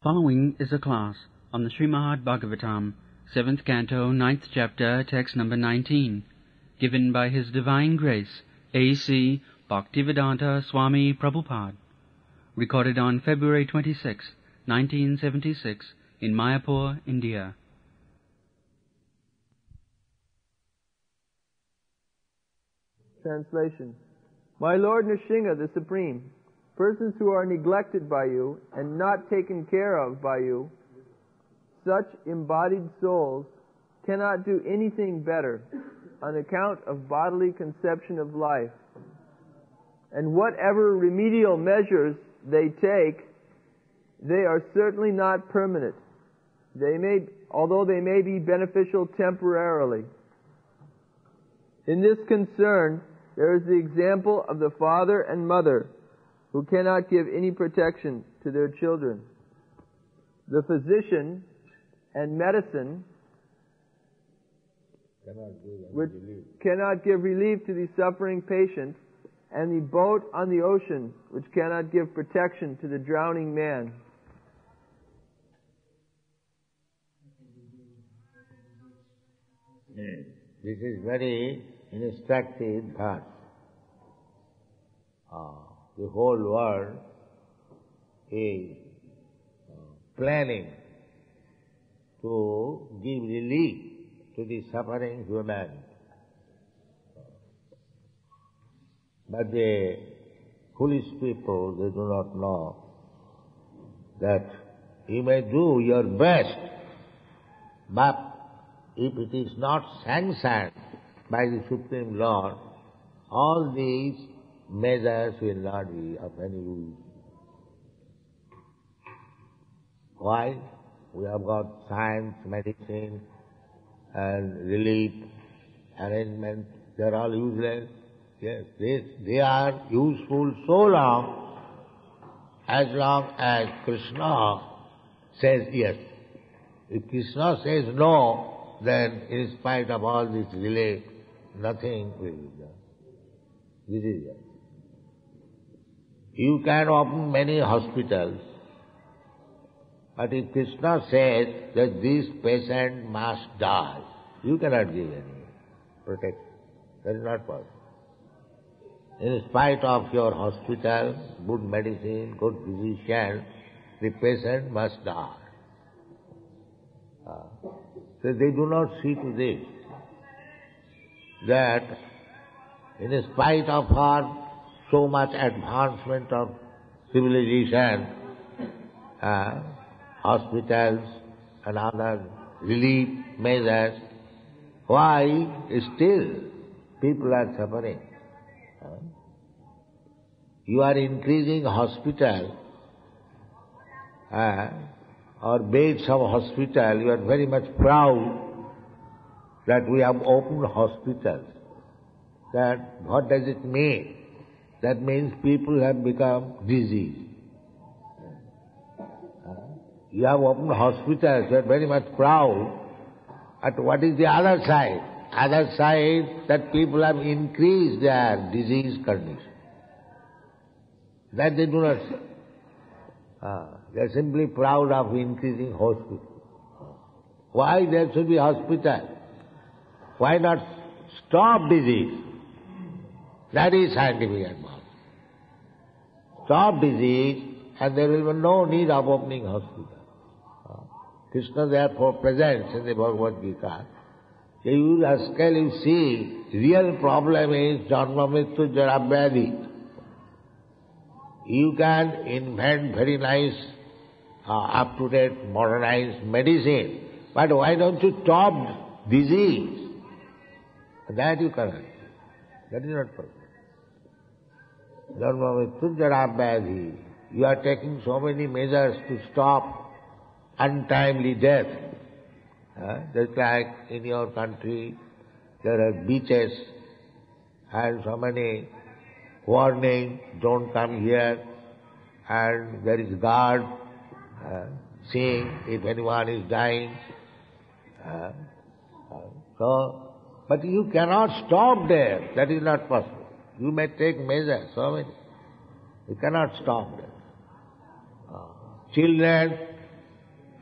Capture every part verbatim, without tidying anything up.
Following is a class on the Srimad Bhagavatam, seventh Canto, ninth Chapter, text number nineteen, given by His Divine Grace, A C Bhaktivedanta Swami Prabhupada, recorded on February twenty-sixth, nineteen seventy-six, in Mayapur, India. Translation. My Lord Nrsimha, the Supreme, persons who are neglected by you and not taken care of by you, such embodied souls cannot do anything better on account of bodily conception of life. And whatever remedial measures they take, they are certainly not permanent. They may, although they may be beneficial temporarily. In this concern, there is the example of the father and mother who cannot give any protection to their children. The physician and medicine cannot give which relief. cannot give relief to the suffering patient, and the boat on the ocean which cannot give protection to the drowning man. This is very instructive verse. Uh, the whole world is uh, planning to give relief to the suffering human. But the foolish people, they do not know that you may do your best, but if it is not sanctioned by the Supreme Lord, all these measures will not be of any use. Why? We have got science, medicine, and relief, arrangement. They are all useless. Yes, they, they are useful so long as long as Krishna says yes. If Krishna says no, then in spite of all this relief, nothing will be done. This is it. You can open many hospitals, but if Krishna says that this patient must die, you cannot give any protection. That is not possible. In spite of your hospital, good medicine, good physician, the patient must die. Uh, so they do not see to this, that in spite of our so much advancement of civilization, uh, hospitals and other relief measures, why still people are suffering? Uh, you are increasing hospital uh, or beds of hospital, you are very much proud that we have opened hospitals. That what does it mean? That means people have become diseased. You have opened hospitals, you are very much proud. But what is the other side? Other side, that people have increased their disease condition. That they do not see. Ah, they are simply proud of increasing hospital. Why there should be hospital? Why not stop disease? That is scientific advice. Stop disease and there will be no need of opening hospital. Krishna therefore presents in the Bhagavad Gita, you rascal, you see, real problem is Janma Mrityu Jara Vyadhi. You can invent very nice, uh, up-to-date, modernized medicine, but why don't you stop disease? That you cannot. That is not possible. Janma Mrityu Jara Vyadhi. You are taking so many measures to stop untimely death. Uh, just like in your country, there are beaches and so many warning, don't come here, and there is guard uh, seeing if anyone is dying. Uh, uh, so, but you cannot stop there. That is not possible. You may take measures, so many. You cannot stop there. Uh, children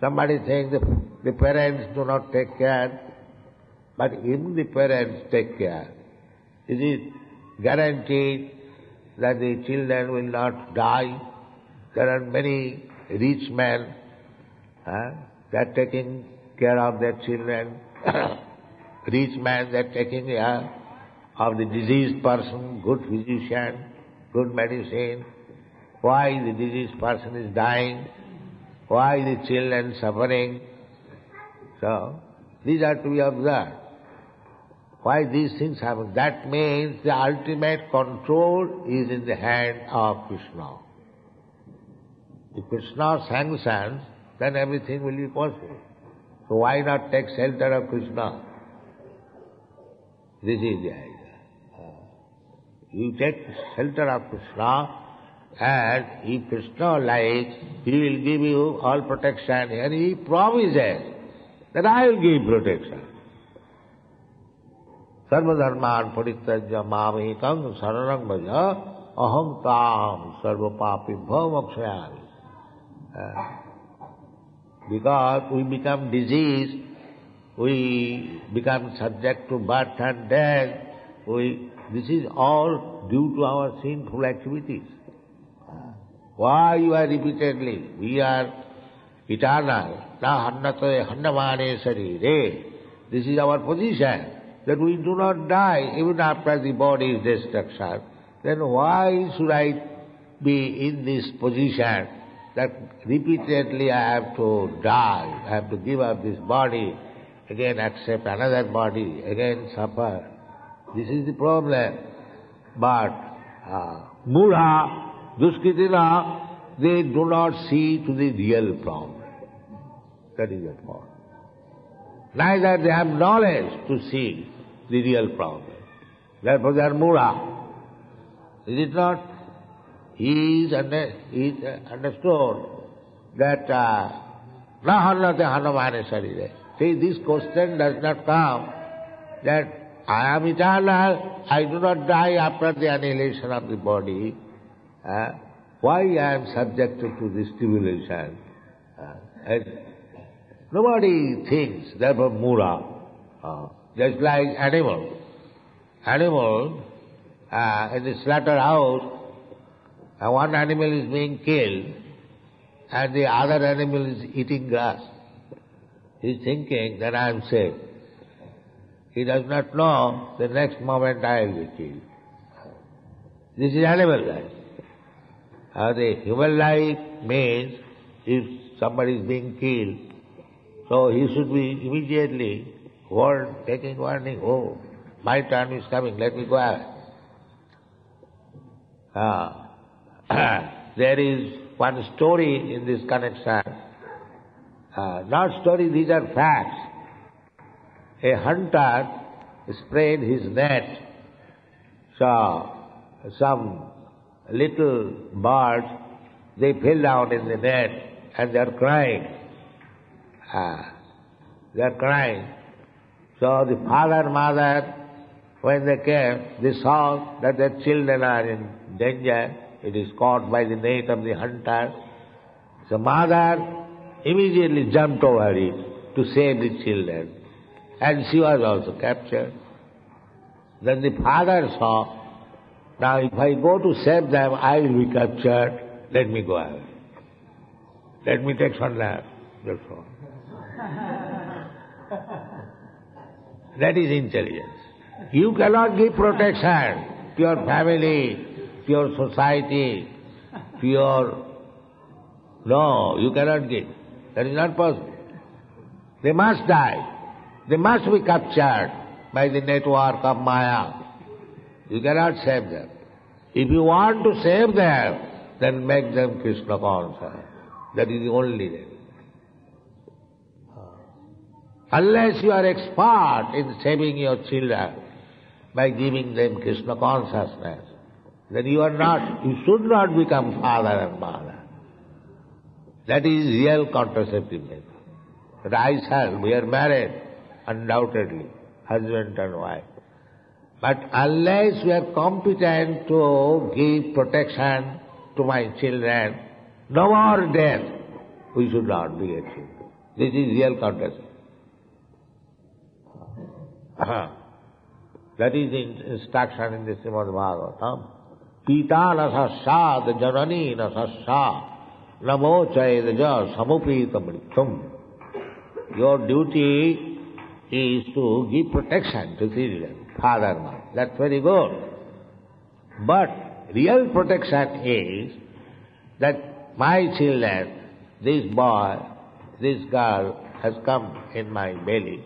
Somebody saying the, the parents do not take care, but if the parents take care, is it guaranteed that the children will not die? There are many rich men, huh? They are taking care of their children. Rich men, they are taking care of the diseased person, good physician, good medicine. Why the diseased person is dying? Why the children suffering? So, these are to be observed. Why these things happen? That means the ultimate control is in the hand of Krishna. If Krishna sanctions, then everything will be possible. So why not take shelter of Krishna? This is the idea. You take shelter of Krishna, and if Krishna likes, He will give you all protection, and He promises that I will give protection. Sarva dharman parityajya mamekam saranam bhaja aham tam sarva papibhyo mokshayami. Because we become diseased, we become subject to birth and death, we, this is all due to our sinful activities. Why you are repeatedly, we are eternal, na hannate hannamane sarire. This is our position, that we do not die even after the body's destruction. Then why should I be in this position that repeatedly I have to die, I have to give up this body, again accept another body, again suffer? This is the problem. But uh, Mudha, Duskritina, they do not see to the real problem. That is the point. Neither they have knowledge to see the real problem. Therefore they are Mudha. Is it not? He is, under, he is understood that na hannate hannamane sarire. See, this question does not come that I am eternal, I do not die after the annihilation of the body. Uh, why I am subjected to this tribulation? Uh, and nobody thinks, therefore Mura. Uh, just like animal. Animal, uh, in the slaughterhouse, uh, one animal is being killed and the other animal is eating grass. He is thinking that I am safe. He does not know the next moment I will be killed. This is animal life. Uh, the human life means if somebody is being killed, so he should be immediately warned, taking warning, oh, my turn is coming, let me go away. Uh, there is one story in this connection. Uh, not story, these are facts. A hunter spread his net, so some little birds, they fell down in the net and they are crying. Uh, they are crying. So the father, mother, when they came, they saw that their children are in danger. It is caught by the net of the hunter. So mother immediately jumped over it to save the children. And she was also captured. Then the father saw, now if I go to save them, I will be captured. Let me go away. Let me take some nap. That's all. That is intelligence. You cannot give protection to your family, to your society, to your... No, you cannot give. That is not possible. They must die. They must be captured by the network of Maya. You cannot save them. If you want to save them, then make them Krishna conscious. That is the only way. Unless you are expert in saving your children by giving them Krishna consciousness, then you are not, you should not become father and mother. That is real contraceptive method. But I shall, we are married, undoubtedly, husband and wife. But unless we are competent to give protection to my children, no more death, we should not beget children. This is real courtesy. That is the instruction in the Srimad Bhagavatam. Pita nasasad janani nasasad namo chayadaja samupita mritum. Your duty is to give protection to children, father, mother. That's very good. But real protection is that my children, this boy, this girl has come in my belly.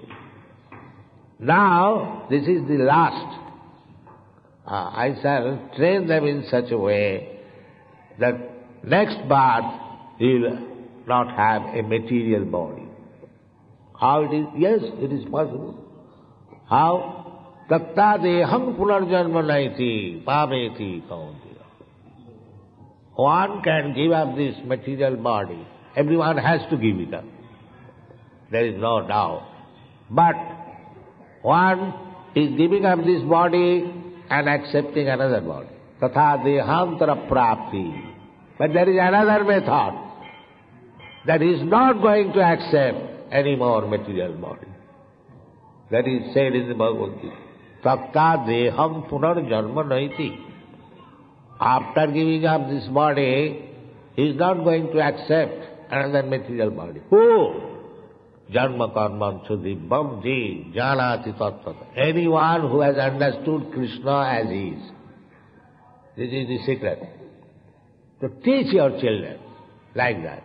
Now, this is the last. Uh, I shall train them in such a way that next birth he will not have a material body. How it is? Yes, it is possible. How? Tatta deham punarjanma naiti pameti kauntiya. One can give up this material body. Everyone has to give it up. There is no doubt. But one is giving up this body and accepting another body. Tatha dehantara prapti. But there is another method that he is not going to accept any more material body. That is said in the Bhagavad Gita. Takta deham punarjanma naiti. After giving up this body, he is not going to accept another material body. Who? Janma karma sudibham ji janati tattva. Anyone who has understood Krishna as he is. This is the secret. To teach your children like that.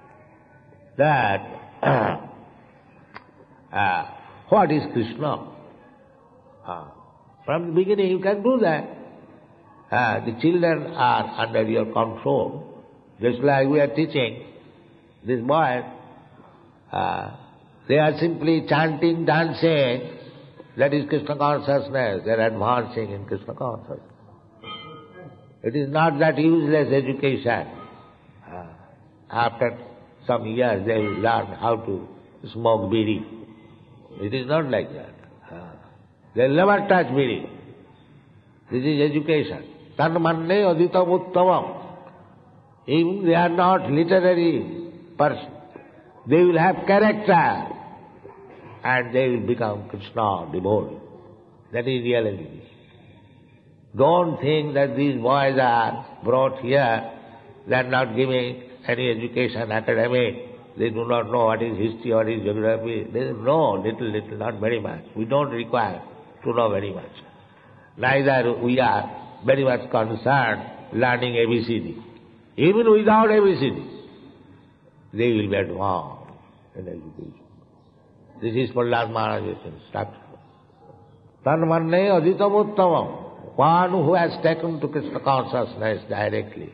That uh, what is Krishna? Uh, from the beginning you can do that. Uh, the children are under your control. Just like we are teaching this boy, uh, they are simply chanting, dancing. That is Krishna consciousness. They are advancing in Krishna consciousness. It is not that useless education. Uh, after some years they will learn how to smoke bidi. It is not like that. Uh, they will never touch bidi. This is education. Tan manne aditam uttavam. Even they are not literary person. They will have character and they will become Krishna devotee. That is real education. Don't think that these boys are brought here, they are not giving any education, academic. They do not know what is history, what is geography. They know little, little, not very much. We don't require to know very much. Neither we are very much concerned learning A B C D. Even without A B C D, they will be advanced in education. This is Prahlad Maharaj's instruction. Tanmanne aditam uttavam. One who has taken to Krishna consciousness directly,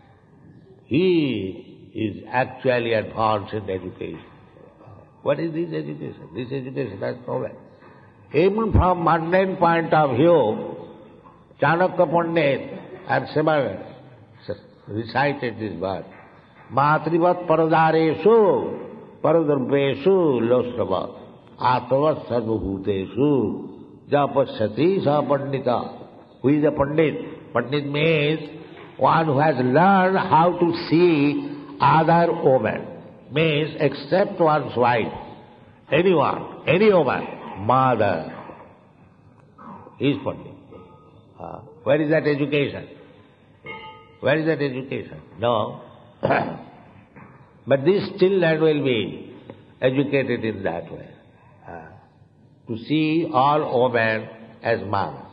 he is actually advanced in education. What is this education? This education has no value. Even from mundane point of view, Chanakya Pandit and Sivagar recited this verse. Matrivat paradareshu paradarbeshu losrava atvat sarvabhuteshu japasati sa pandita. Who is a Pandit? Pandit means one who has learned how to see other women. Means except one's wife. Anyone, any woman, mother. He is Pandit. Uh, where is that education? Where is that education? No. But these children will be educated in that way. Uh, to see all women as mothers.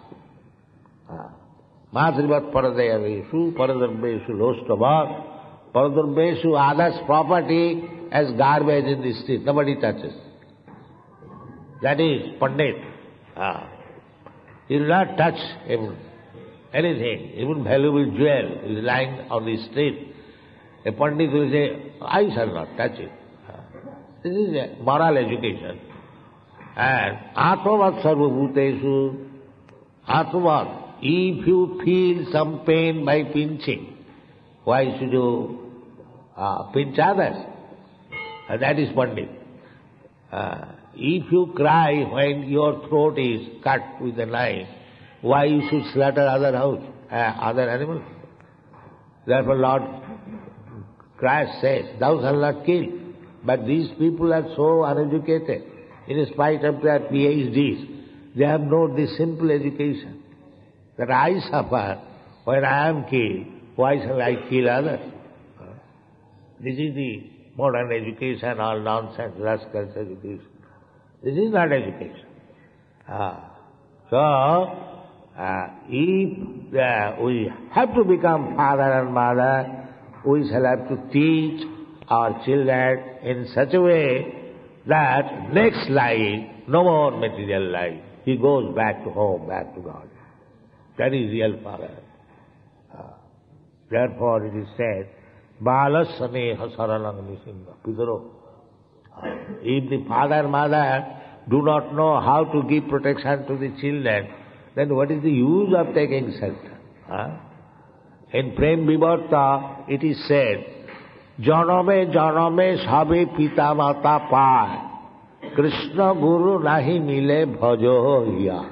Matrivat paradayaveshu, paradarbeshu lostavat, paradarbeshu, others' property as garbage in the street. Nobody touches. That is Pandit. Ah. He will not touch even anything, even valuable jewel is lying on the street. A Pandit will say, I shall not touch it. Ah. This is a moral education. And Atmavat sarvabhuteshu, Atmavat. If you feel some pain by pinching, why should you uh, pinch others? Uh, that is Pandit. Uh, if you cry when your throat is cut with a knife, why you should slaughter other house, uh, other animals? Therefore Lord Christ says, thou shalt not kill. But these people are so uneducated. In spite of their P H Ds, they have not this simple education. That I suffer when I am killed, why shall I kill others? This is the modern education, all nonsense, rascals education. This is not education. Ah. So, uh, if uh, we have to become father and mother, we shall have to teach our children in such a way that next life, no more material life, he goes back to home, back to God. That is real father. Uh, therefore it is said, Balas saneha saranang nisinga pidaro. If the father and mother do not know how to give protection to the children, then what is the use of taking shelter? Huh? In Prem Vivarta, it is said, Janame janame sabhe pita mata pay, Krishna guru nahi mile bhajo hiya.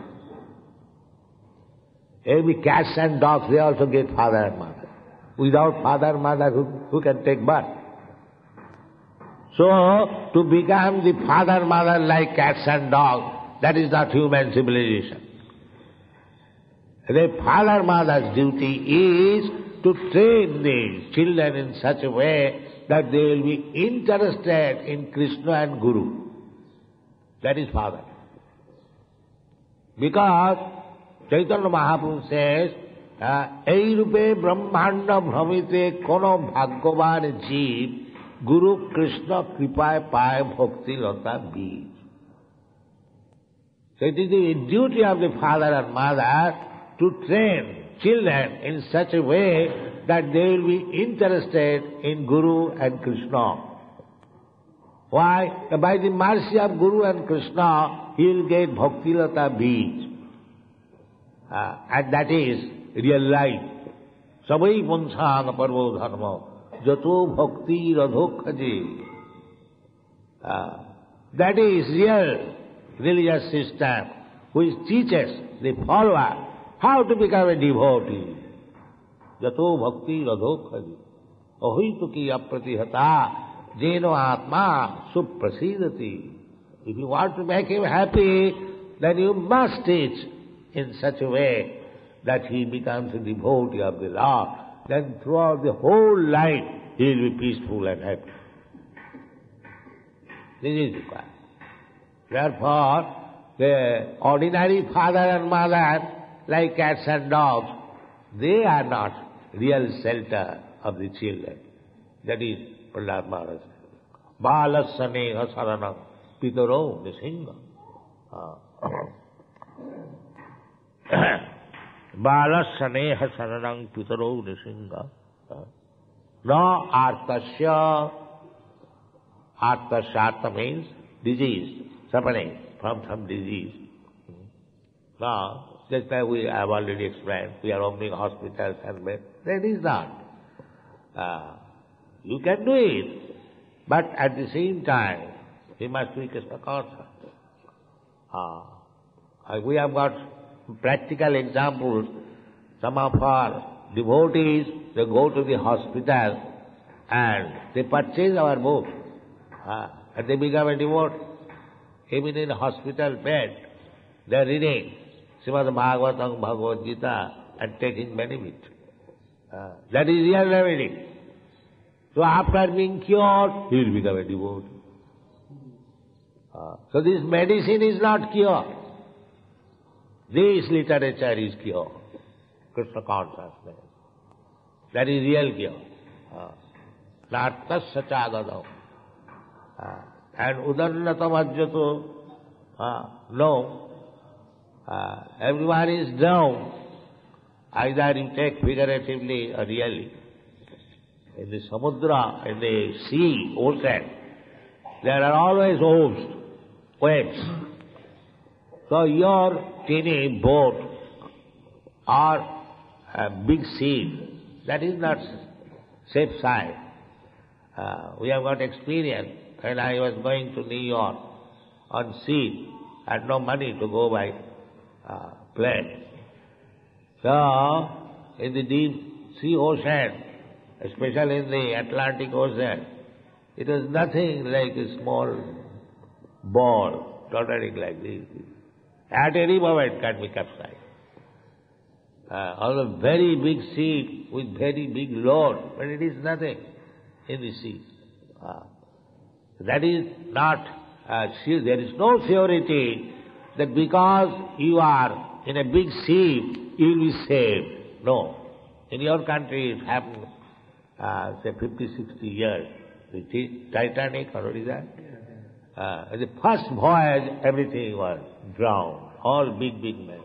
Every cats and dogs, they also get father and mother. Without father and mother, who, who can take birth? So, to become the father and mother like cats and dogs, that is not human civilization. The father and mother's duty is to train the children in such a way that they will be interested in Krishna and Guru. That is father. Because Chaitanya Mahaprabhu says, Ei rupe brahmanda bhramite kono bhagyavan jeev Guru Krishna kripaye paye bhakti lata bij. So it is the duty of the father and mother to train children in such a way that they will be interested in Guru and Krishna. Why? By the mercy of Guru and Krishna, he will get bhakti lata bij. Uh, and that is real life. Sabai pansana parvo dharma jato bhakti radhokhaji. Uh, that is real religious system which teaches the follower how to become a devotee. Jato bhakti radhokhaji. Ahituki apratihata jeno atma suprasidati. If you want to make him happy, then you must teach in such a way that he becomes a devotee of the Lord. Then throughout the whole life, he will be peaceful and happy. This is required. Therefore, the ordinary father and mother, like cats and dogs, they are not real shelter of the children. That is Prahlad Maharaj. Balas saneha saranam pitaro nisinga. Balas saneha saranam pitaro nisinga. No artasya. Artasya means disease, suffering from some disease. Now, just like we have already explained, we are opening hospitals and beds. That is not. Uh, you can do it, but at the same time, we must be Krishna conscious. Uh, we have got practical examples. Some of our devotees, they go to the hospital and they purchase our book. Uh, and they become a devotee. Even in a hospital bed, they are reading Srimad Bhagavatam, Bhagavad Gita and taking benefit. Uh, that is real remedy. So after being cured, he will become a devotee. Uh, so this medicine is not cure. This literature is cure. Krishna consciousness. That is real cure. Uh, not tasya chadadam. Uh, and udannatam ajyato. Uh, no. Uh, everyone is down. Either you take figuratively or really. In the samudra, in the sea, ocean, there are always waves, waves. So your teeny boat or a big sea, that is not safe side. Uh, we have got experience. When I was going to New York on sea, I had no money to go by uh, plane. So, in the deep sea ocean, especially in the Atlantic Ocean, It was nothing like a small ball tottering like this. At any moment can be capsized. Uh, or a very big ship with very big load, but it is nothing in the sea. Uh, that is not, uh, there is no surety that because you are in a big ship, you will be saved. No. In your country it happened, uh, say fifty, sixty years. The Titanic, or what is that? Uh, the first voyage, everything was drowned. All big, big men.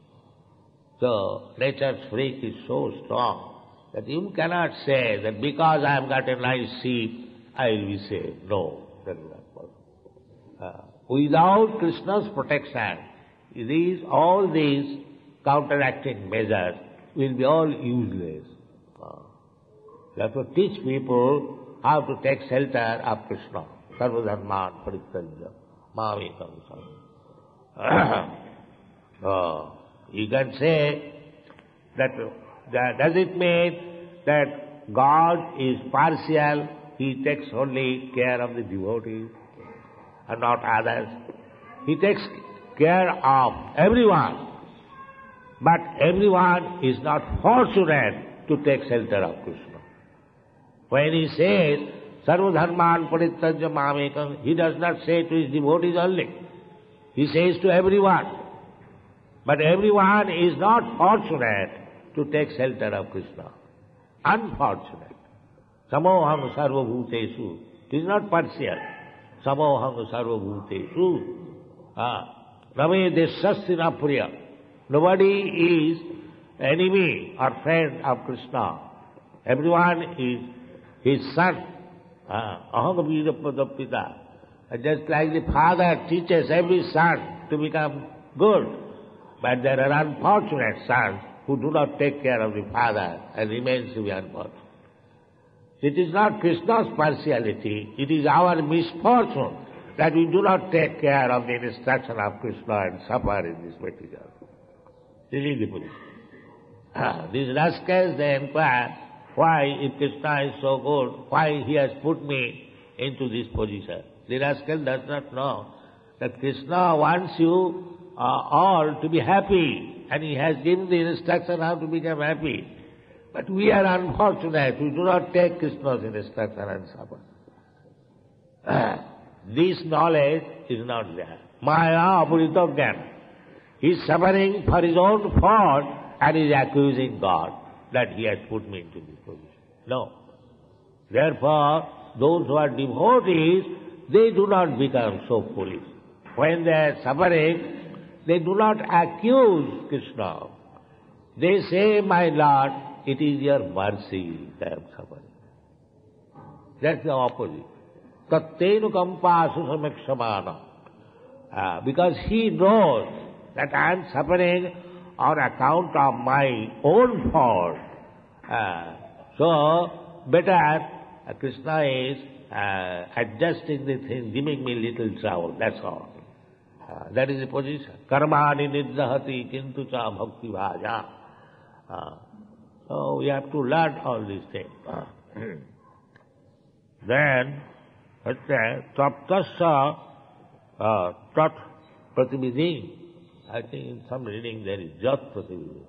So, nature's freak is so strong that you cannot say that because I have got a nice ship, I will be saved. No, that is not possible. Uh, without Krishna's protection, these, all these counteracting measures will be all useless. Uh, you have to teach people how to take shelter of Krishna. Sarvadharman parityaja mamekam saranam. Oh. You can say that, that does it mean that God is partial, He takes only care of the devotees and not others? He takes care of everyone, but everyone is not fortunate to take shelter of Krishna. When He says, Sarvadharman parityaja mamekam, He does not say to His devotees only. He says to everyone. But everyone is not fortunate to take shelter of Krishna. Unfortunate. Samoham sarva bhuteshu. It is not partial. Samoham sarva bhuteshu. Name deshasya priya. Nobody is enemy or friend of Krishna. Everyone is his son. Aham vidappadapita. Just like the father teaches every son to become good. But there are unfortunate sons who do not take care of the father and remain to be unfortunate. It is not Krishna's partiality, it is our misfortune that we do not take care of the instruction of Krishna and suffer in this material. This is the position. These rascals, they inquire, why, if Krishna is so good, why he has put me into this position? The rascal does not know that Krishna wants you Uh, all to be happy, and He has given the instruction how to become happy. But we are unfortunate, we do not take Krishna's instruction and suffer. Uh, this knowledge is not there. Maya apurita jnana. He is suffering for his own fault and is accusing God that He has put me into this position. No. Therefore, those who are devotees, they do not become so foolish. When they are suffering, they do not accuse Krishna. They say, my Lord, it is your mercy that I am suffering. That's the opposite. Tattenu kampasu samikshamana. Uh, because he knows that I am suffering on account of my own fault. Uh, so, better uh, Krishna is uh, adjusting the thing, giving me little trouble, that's all. Uh, that is the position. Karmani niddhati kintu cha bhakti bhaja. Uh, so we have to learn all these things. Uh, then, what's that? Taptasya uh, tat pratividhi. I think in some reading there is jat pratividhi.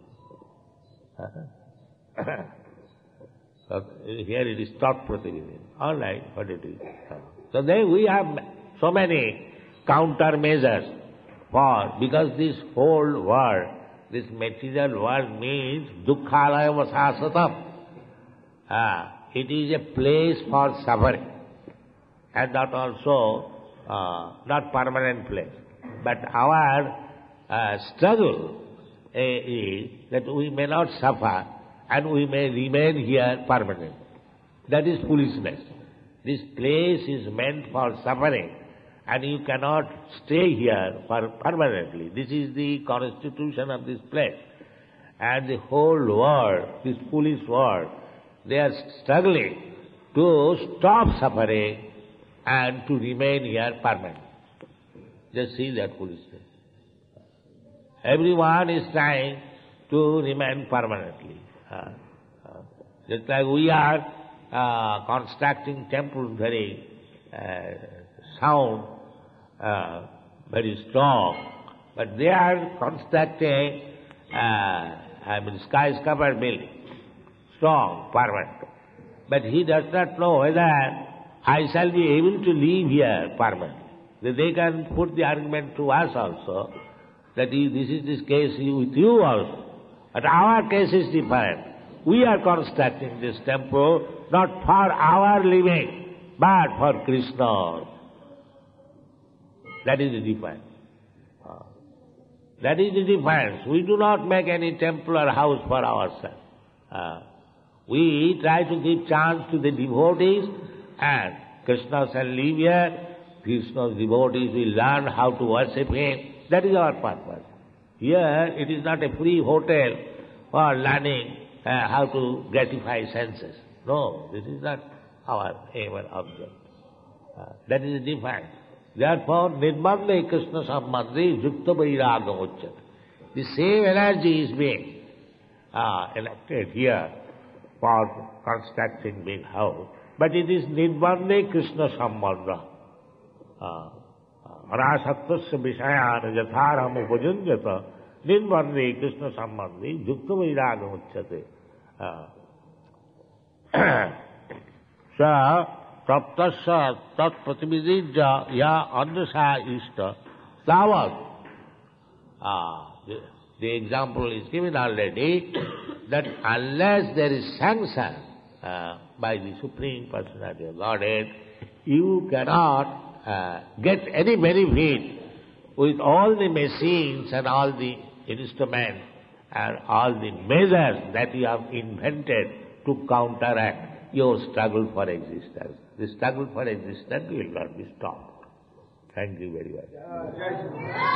Uh-huh. So here it is tat pratividhi. All right, what it is. Uh, so then we have so many countermeasures for, because this whole world, this material world means dukkhalaya vasasatam. Ah, it is a place for suffering, and that also uh, not permanent place. But our uh, struggle uh, is that we may not suffer and we may remain here permanently. That is foolishness. This place is meant for suffering, and you cannot stay here for permanently. This is the constitution of this place. And the whole world, this foolish world, they are struggling to stop suffering and to remain here permanently. Just see that foolishness. Everyone is trying to remain permanently. Uh, uh, just like we are uh, constructing temples very uh, sound, uh, very strong, but they are constructing, uh, I mean, skyscraper building, strong, permanent. But he does not know whether I shall be able to live here permanently. They can put the argument to us also, that this is this case with you also. But our case is different. We are constructing this temple not for our living, but for Krishna. That is the difference. That is the difference. We do not make any temple or house for ourselves. Uh, we try to give chance to the devotees, and Krishna shall live here. Krishna's devotees will learn how to worship Him. That is our purpose. Here it is not a free hotel for learning uh, how to gratify senses. No, this is not our aim or object. Uh, that is the difference. Therefore, Nirmande Krishna Sambandhi Yukta Vairagam Uchyate. The same energy is being uh, elected here for constructing big house, but it is Nirmande Krishna Sambandha. Arasaktasya Vishayana Yatharam Upajunjata Nirmande Krishna Sambandhi Yukta Vairagam Uchyate. Sa Taptasya Tat Pratividija Ya Andasa Ishta Tavat. Ah, the, the example is given already that unless there is sanction uh, by the Supreme Personality of Godhead, you cannot uh, get any benefit with all the machines and all the instruments and all the measures that you have invented to counteract your struggle for existence. The struggle for existence will not be stopped. Thank you very much.